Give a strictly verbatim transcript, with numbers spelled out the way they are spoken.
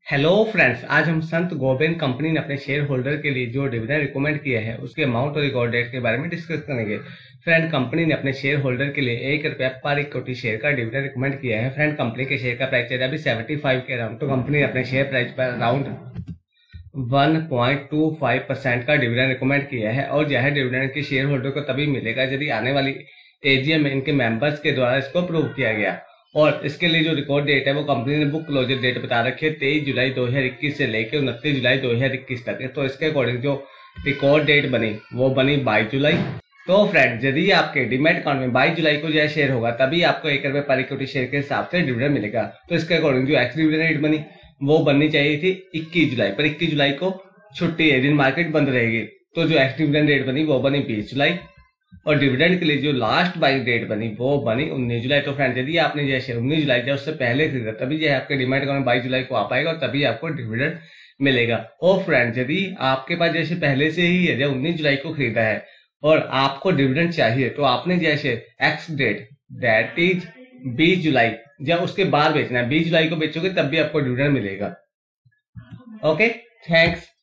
Hello friends, आज हम संत Gobind company ने अपने शेयर होल्डर के लिए जो डिविडेंड रिकमेंड किया है उसके अमाउंट और रिकॉर्ड डेट के बारे में डिस्कस करेंगे। फ्रेंड, कंपनी ने अपने शेयर होल्डर के लिए एक रुपया पर इक्विटी शेयर का डिविडेंड रिकमेंड किया है। फ्रेंड, कंपनी के शेयर का प्राइस है अभी सेवेंटी फाइव के अराउंड, तो कंपनी ने अपने शेयर प्राइस पर around one point two five percent का डिविडेंड रिकमेंड किया है और यह डिविडेंड के शेयर होल्डर को तभी मिलेगा यदि आने वाली एजीएम में इनके मेंबर्स के द्वारा इसको अप्रूव किया गया। और इसके लिए जो रिकॉर्ड डेट है वो कंपनी ने बुक क्लोजर डेट बता रखी है तेईस जुलाई दो हजार इक्कीस से लेकर उनतीस जुलाई दो हजार इक्कीस तक है। तो इसके अकॉर्डिंग जो रिकॉर्ड डेट बनी वो बनी बाईस जुलाई। तो फ्रेंड, यदि आपके डीमैट अकाउंट में बाईस जुलाई को जो शेयर होगा तभी आपको एक रुपये पर इक्विटी शेयर के हिसाब से डिविडेंड मिलेगा। तो इसके अकॉर्डिंग जो एक्स डिविडेंड डेट बनी वो बननी चाहिए थी इक्कीस जुलाई, पर इक्कीस जुलाई को छुट्टी है, दिन मार्केट बंद रहेगी। तो जो एक्स डिविडेंड डेट बनी वो बनी बीस जुलाई और डिविडेंड के लिए जो लास्ट बाइंग डेट बनी वो बनी उन्नीस जुलाई। तो फ्रेंड, यदि आपने जैसे उन्नीस जुलाई या उससे पहले खरीदा तभी जो है आपके डीमैट अकाउंट में बाईस जुलाई को आ पाएगा और तभी आपको डिविडेंड मिलेगा। और फ्रेंड, यदि आपके पास जैसे पहले से ही है, जब उन्नीस जुलाई को खरीदा है और आपको डिविडेंड चाहिए तो आपने जैसे एक्स डेट दैट इज बीस जुलाई जब उसके बाद बेचना है, बीस जुलाई को बेचोगे तब भी आपको डिविडेंड मिलेगा। Okay, thanks.